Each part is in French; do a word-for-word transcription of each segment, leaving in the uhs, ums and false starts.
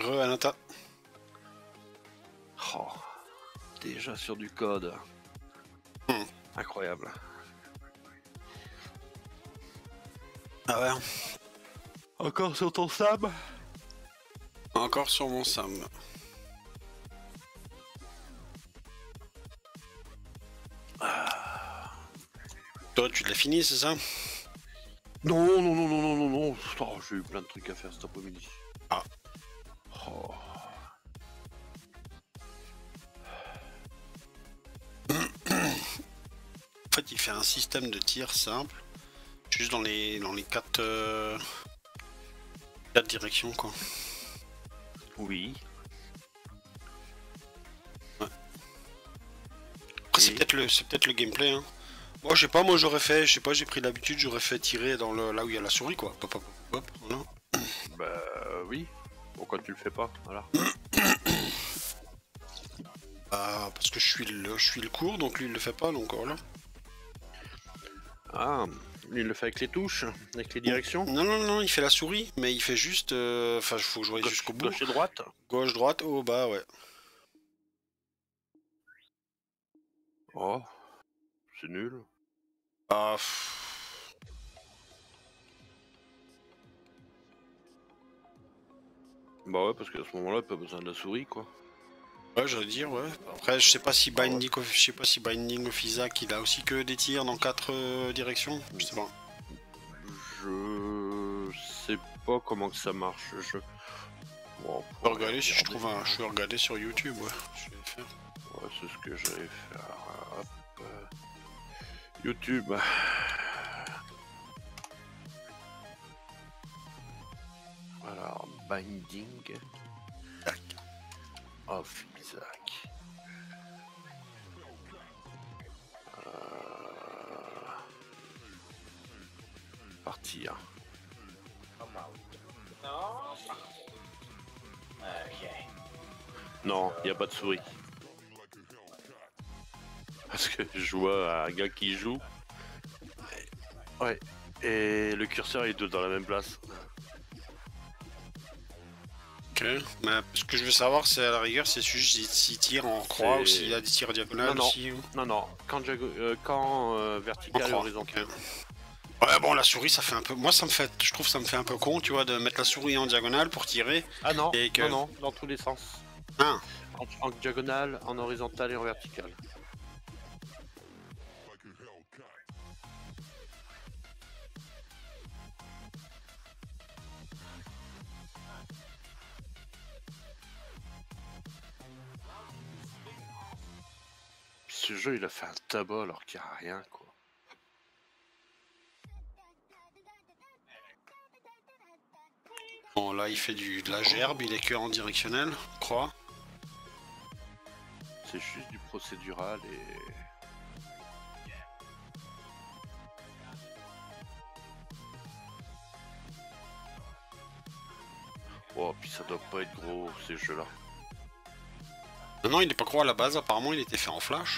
Re Anata. Oh, déjà sur du code. Hmm. Incroyable. Ah ouais. Encore sur ton Sam? Encore sur mon Sam. Ah. Toi, tu l'as fini, c'est ça? Non, non, non, non, non, non, non. Oh, j'ai eu plein de trucs à faire cet après-midi. Ah. Oh. En fait, il fait un système de tir simple, juste dans les dans les quatre, euh, quatre directions, quoi. Oui. Ouais. Après, c'est peut-être le c'est peut-être le gameplay, hein. Moi, je sais pas, moi j'aurais fait, je sais pas, j'ai pris l'habitude, j'aurais fait tirer dans le là où il y a la souris, quoi. Hop, hop, hop, hop, voilà. Bah oui. Pourquoi tu le fais pas, voilà. Ah, parce que je suis le je suis le cours, donc lui il le fait pas, donc voilà. Ah, lui il le fait avec les touches, avec les directions. Non, non, non, il fait la souris, mais il fait juste, enfin, euh, il faut que je voie jusqu'au bout. Gauche et droite. Gauche, droite, haut, bas, ouais. Oh, c'est nul. Ah. Bah ouais, parce qu'à ce moment-là, pas besoin de la souris, quoi. Ouais, j'allais dire, ouais. Après, je sais pas si Ah Binding, of... je sais pas si Binding of Isaac, il a aussi que des tirs dans quatre euh, directions. Je sais pas. Je sais pas comment que ça marche. Je. Bon, je vais regarder si je trouve un. Je vais regarder sur YouTube, ouais. Je vais faire. Ouais, c'est ce que j'allais faire. Hop. Euh... YouTube. Alors, Binding of Isaac. Euh... Partir. Non, il n'y a pas de souris. Parce que je vois un gars qui joue. Ouais. Et le curseur est dans la même place. Ok. Mais ce que je veux savoir, c'est à la rigueur, c'est juste s'il tire en croix ou s'il y a des tirs diagonales non, non. aussi. Ou... Non, non. Quand, euh, quand euh, vertical et horizontal. Okay. Ouais, bon, la souris, ça fait un peu. Moi, ça me fait. Je trouve ça me fait un peu con, tu vois, de mettre la souris en diagonale pour tirer. Ah non, et que... non, non, dans tous les sens. Ah. En, en diagonale, en horizontal et en vertical. Ce jeu, il a fait un tabac alors qu'il n'y a rien, quoi. Bon, là, il fait du, de la gerbe, il est que en directionnel, je crois. C'est juste du procédural et... Oh, puis ça doit pas être gros, ces jeux-là. Non, non, il est pas gros à la base, apparemment, il était fait en flash.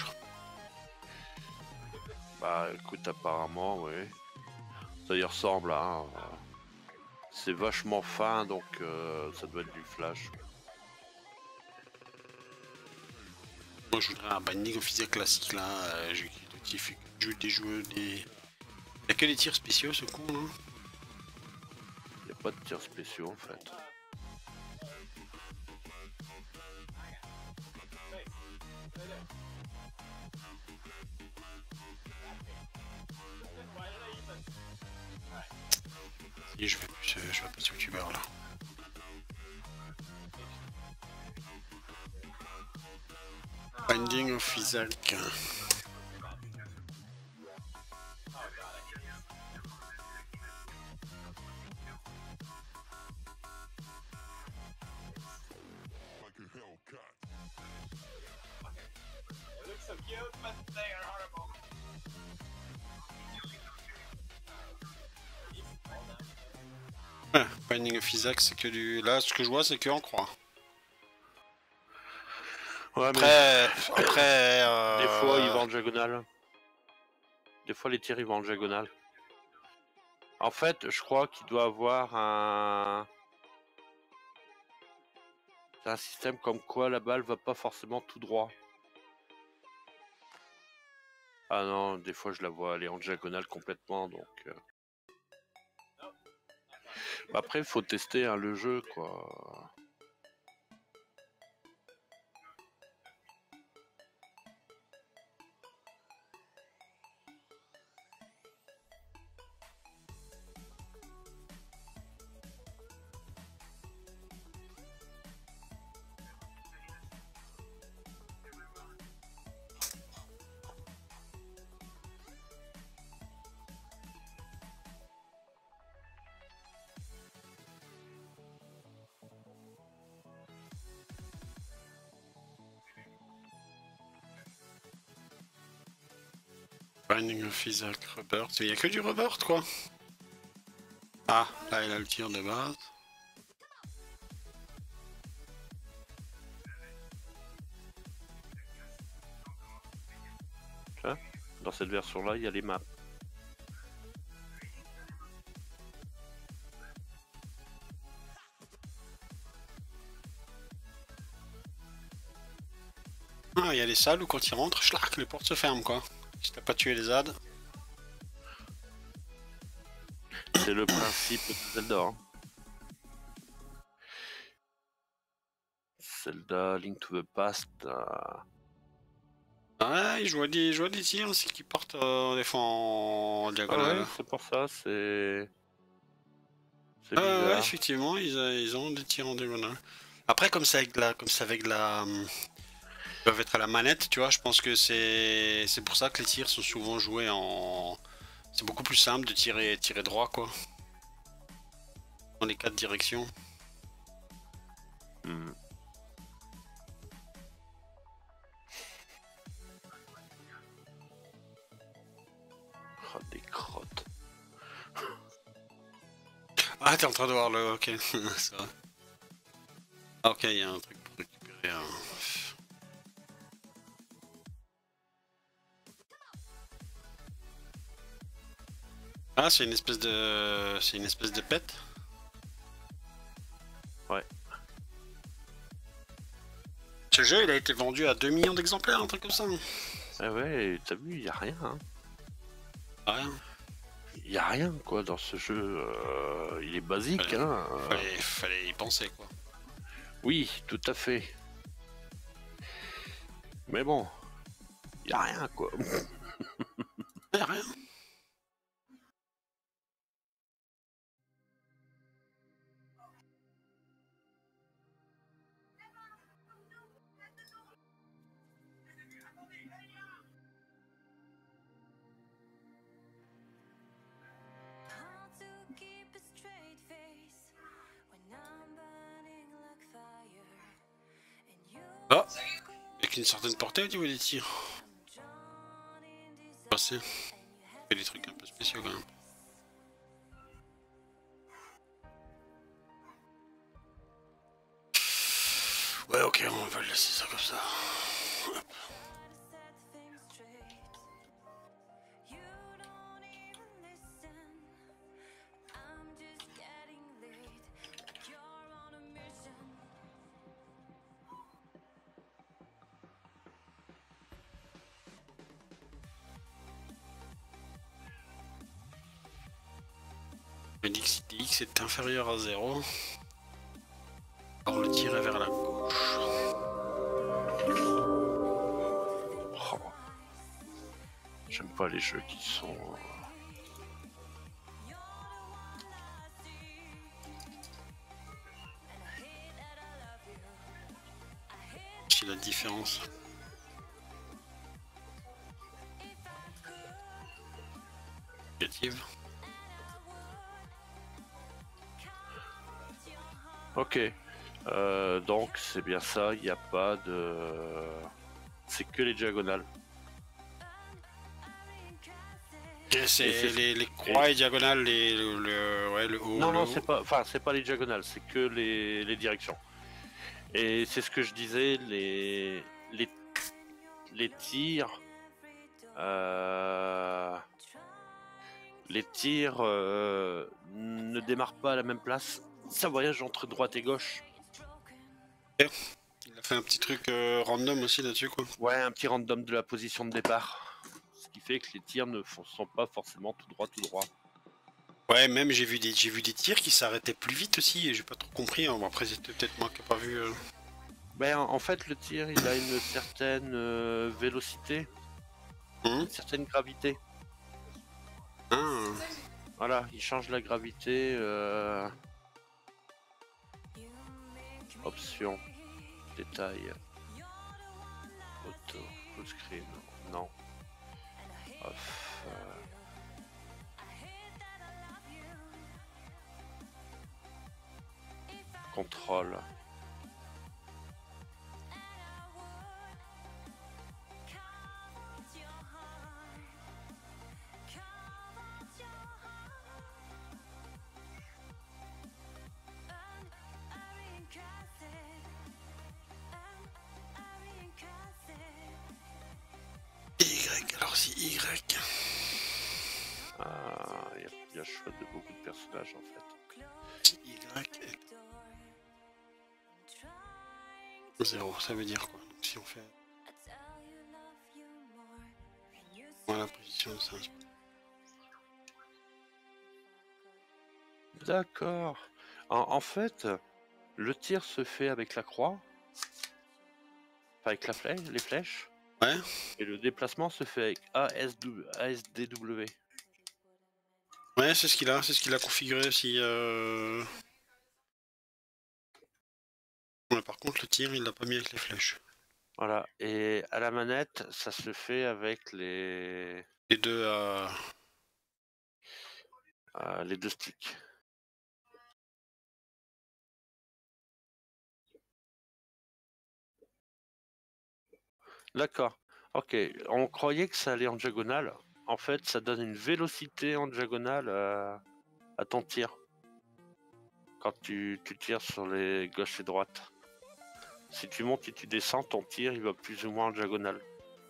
Bah, écoute, apparemment, oui. Ça y ressemble, hein. C'est vachement fin, donc euh, ça doit être du flash. Moi, je voudrais un Binding of Isaac classique, là. Euh, je des joueurs, des... Il y a que des tirs spéciaux, ce con, là. Il n'y a pas de tirs spéciaux, en fait. Si, je vais, je, je vais passer youtubeur, là. Binding of Isaac. Ouais, Binding of Isaac, c'est que du... Là, ce que je vois, c'est que en croix. Ouais, après, mais... après euh... des fois, ils vont en diagonale. Des fois, les tirs, ils vont en diagonale. En fait, je crois qu'il doit avoir un... C'est un système comme quoi la balle va pas forcément tout droit. Ah non, des fois je la vois aller en diagonale complètement, donc... Euh... Après, il faut tester hein, le jeu, quoi. Binding of Isaac, Rebirth. Il n'y a que du Rebirth, quoi. Ah, là, il a le tir de base. Là, dans cette version-là, il y a les maps. Ah, il y a les salles où quand il rentre, schlac, les portes se ferment, quoi. Si t'as pas tué les Z A D. C'est le principe de Zelda. Hein. Zelda, Link to the Past. Euh... Ouais, je vois des, je vois des tirs aussi qui partent euh, des fois en diagonale. Ah ouais, c'est pour ça, c'est... C'est Ah bizarre. ouais, effectivement, ils, euh, ils ont des tirs en diagonale. Après, comme c'est avec de la... Comme c'est avec de la... Ils peuvent être à la manette, tu vois, je pense que c'est... C'est pour ça que les tirs sont souvent joués en... C'est beaucoup plus simple de tirer, tirer droit, quoi. Dans les quatre directions. Hmm. Oh, des crottes. Ah, t'es en train de voir le... Ok, c'est vrai. Ah, ok, il y a un truc pour récupérer un... Ah, c'est une espèce de... C'est une espèce de pet. Ouais. Ce jeu, il a été vendu à deux millions d'exemplaires, un truc comme ça. Ah ouais, t'as vu, y a rien. Hein. Rien. Y a rien, quoi, dans ce jeu. Euh, il est basique, fallait, hein. Fallait, fallait y penser, quoi. Oui, tout à fait. Mais bon, y a rien, quoi. Y a rien. Ah, avec une certaine portée au niveau des tirs. Passé. Fait des trucs un peu spéciaux quand même. Ouais, ok, on va le laisser ça comme ça. Hop. Le D X est inférieur à zéro. Alors le tir est vers la gauche. Oh. J'aime pas les jeux qui sont... C'est la différence. Négative. Ok, euh, donc c'est bien ça, il n'y a pas de... C'est que les diagonales. C'est les, les croix et diagonales, les, le, le, ouais, le haut. Non, le non, haut. c'est pas, enfin, c'est pas les diagonales, c'est que les, les directions. Et c'est ce que je disais, les, les, les tirs, euh, les tirs euh, ne démarrent pas à la même place. Ça voyage entre droite et gauche. Ok. Il a fait un petit truc euh, random aussi là-dessus, quoi. Ouais, un petit random de la position de départ. Ce qui fait que les tirs ne font- sont pas forcément tout droit, tout droit. Ouais, même j'ai vu des j'ai vu des tirs qui s'arrêtaient plus vite aussi et j'ai pas trop compris. Hein. Bon, après c'était peut-être moi qui ai pas vu. Euh... Ben, en en fait, le tir, il a une certaine euh, vélocité, Hum une certaine gravité. ah. Voilà, il change la gravité. Euh... Option, détail, auto, full screen, non. Off, euh... Contrôle. Y, alors c'est Y. Ah, il y, a- il y a le choix de beaucoup de personnages en fait. Y et zéro, ça veut dire quoi? Donc si on fait. Voilà la position, ça. D'accord. En, en fait, le tir se fait avec la croix, enfin avec la flèche, les flèches, Ouais. et le déplacement se fait avec A S D W. Ouais, c'est ce qu'il a, c'est ce qu'il a configuré aussi. Euh... Ouais, par contre, le tir, il l'a pas mis avec les flèches. Voilà. Et à la manette, ça se fait avec les Les deux. Euh... euh, les deux sticks. D'accord. Ok. On croyait que ça allait en diagonale. En fait, ça donne une vélocité en diagonale à, à ton tir. Quand tu, tu tires sur les gauche et droite. Si tu montes et tu descends, ton tir il va plus ou moins en diagonale.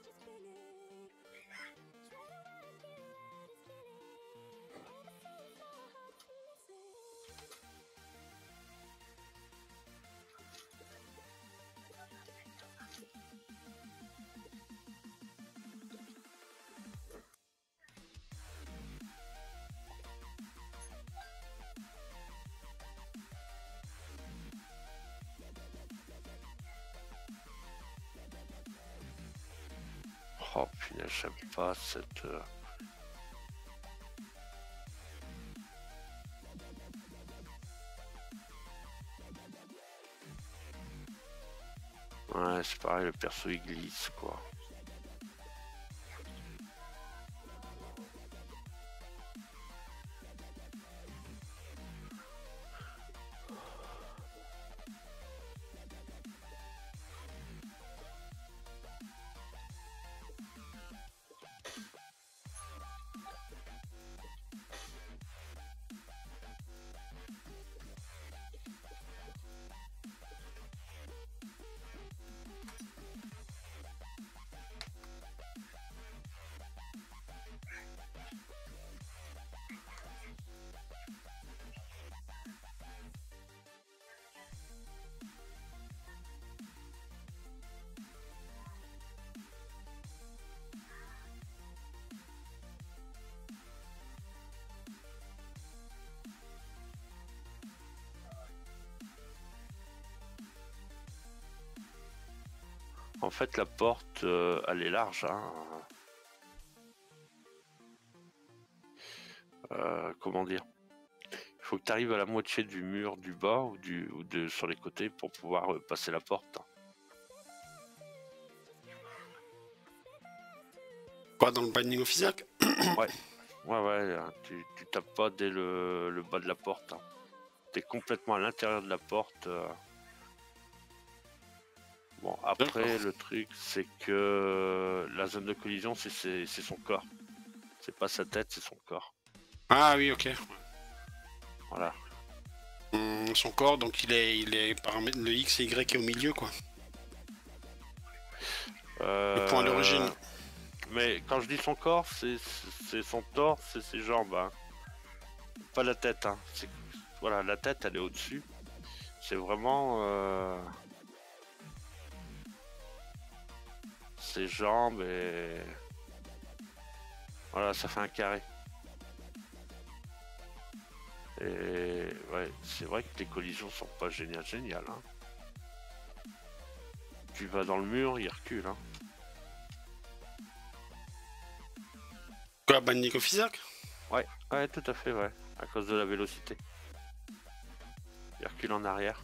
Oh punaise, j'aime pas cette... euh, Ouais, c'est pareil, le perso il glisse quoi. En fait, la porte, euh, elle est large. Hein. Euh, comment dire? Il faut que tu arrives à la moitié du mur du bas ou, du, ou de, sur les côtés pour pouvoir euh, passer la porte. Quoi, dans le Binding of Isaac? Ouais, ouais, ouais, hein, tu, tu tapes pas dès le, le bas de la porte. Hein. Tu es complètement à l'intérieur de la porte. Euh... Bon, après, le truc, c'est que la zone de collision, c'est son corps. C'est pas sa tête, c'est son corps. Ah oui, ok. Voilà. Hum, son corps, donc il est, il est paramètre, le X et Y est au milieu, quoi. Euh... Le point d'origine. Mais quand je dis son corps, c'est son torse, c'est ses jambes. Hein. Pas la tête. Hein. Voilà, la tête, elle est au-dessus. C'est vraiment... Euh... ses jambes et voilà, ça fait un carré. Et ouais, c'est vrai que les collisions sont pas géniales, géniales. Hein. Tu vas dans le mur, il recule. Hein. Quoi, ban Nico Fisac? Ouais, ouais, tout à fait, ouais. À cause de la vélocité. Il recule en arrière.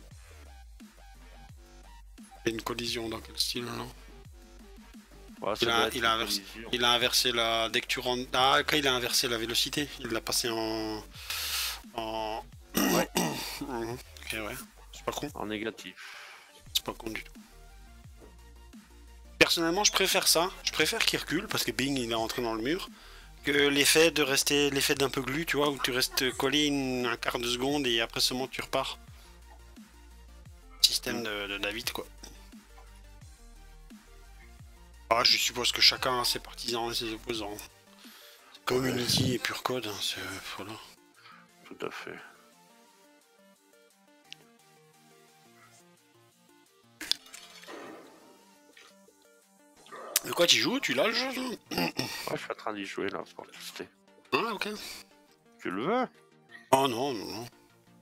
Il y a une collision dans quel style, non? Ouais, il, a, il, a inversé, il a inversé la... Dès que tu rentres... Ah, quand il a inversé la vélocité, il l'a passé en... En... Ouais. Ok, ouais. C'est pas con. En négatif. C'est pas con du tout. Personnellement, je préfère ça. Je préfère qu'il recule, parce que bing, il est rentré dans le mur, que l'effet de rester... L'effet d'un peu glu, tu vois, où tu restes collé une... un quart de seconde et après seulement tu repars. Système de, de David, quoi. Ah, je suppose que chacun a ses partisans et ses opposants. Community ouais. Et pure code, hein, c'est... Voilà. Tout à fait. De quoi tu joues? Tu l'as le jeu? Ouais, je suis en train d'y jouer là pour tester. Ah, ok. Tu le veux? Oh non, non, non.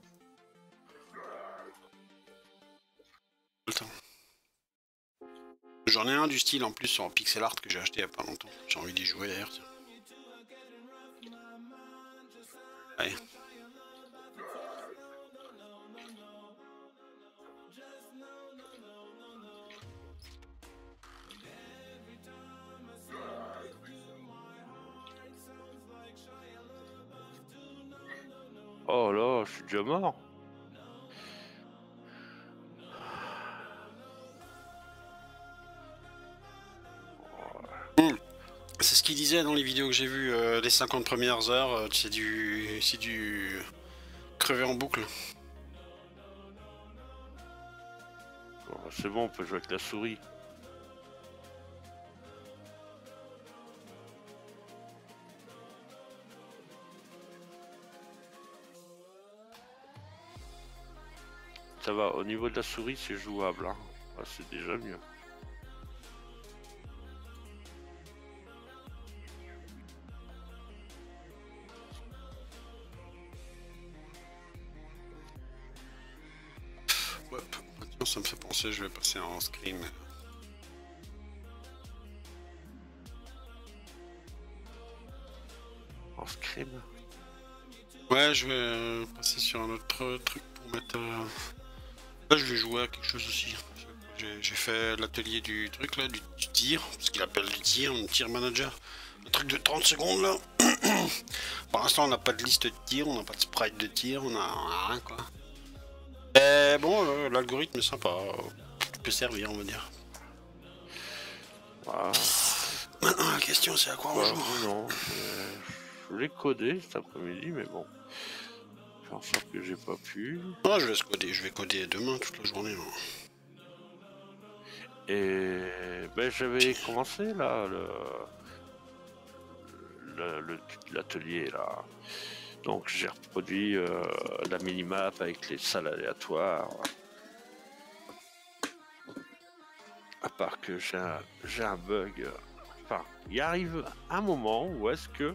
J'en ai un du style en plus en pixel art que j'ai acheté il y a pas longtemps. J'ai envie d'y jouer d'ailleurs. Allez. Oh là, je suis déjà mort. C'est ce qu'il disait dans les vidéos que j'ai vues, euh, les cinquante premières heures, euh, c'est du... c'est du... crever en boucle. Bon, c'est bon, on peut jouer avec la souris. Ça va, au niveau de la souris, c'est jouable, hein. Ah, c'est déjà mieux. Ouais, maintenant ça me fait penser, je vais passer en scream. En scream? Ouais, je vais passer sur un autre truc pour mettre... Euh... Là, je vais jouer à quelque chose aussi. J'ai fait l'atelier du truc là, du, du tir, ce qu'il appelle du tir, un tir manager. Un truc de trente secondes là. Pour l'instant, on n'a pas de liste de tir, on n'a pas de sprite de tir, on a, on a rien quoi. Et bon, euh, l'algorithme est sympa, il peut servir, on va dire. Ah. Maintenant, la question c'est à quoi on bah, joue. Non, je l'ai codé cet après-midi, mais bon. Faire en sorte que j'ai pas pu. Ah, je vais se coder, je vais coder demain toute la journée. Hein. Et ben j'avais commencé là le l'atelier là. Donc j'ai reproduit euh, la minimap avec les salles aléatoires. À part que j'ai un, j'ai un bug. Enfin, il arrive un moment où est-ce que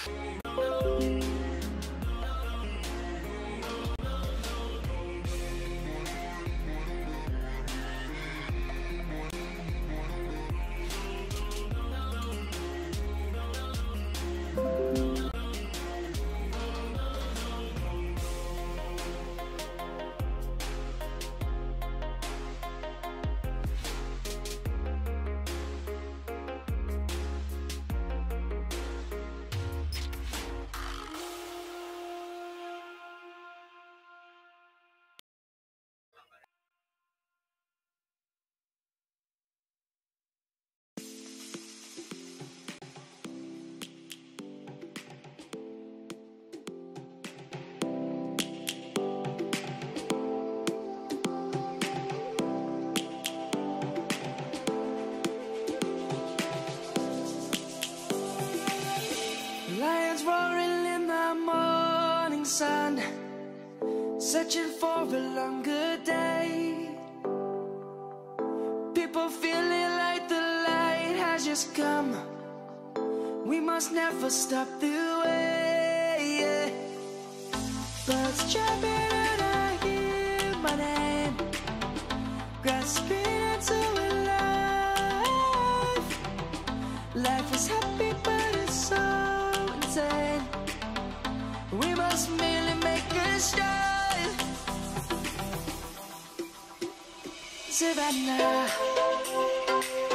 lions roaring in the morning sun, searching for a longer day. People feeling like the light has just come. We must never stop the way. Yeah. Birds chirping and I hear my name, grasping into a life. Life is happy but it's so insane. We must merely make a start. Savannah,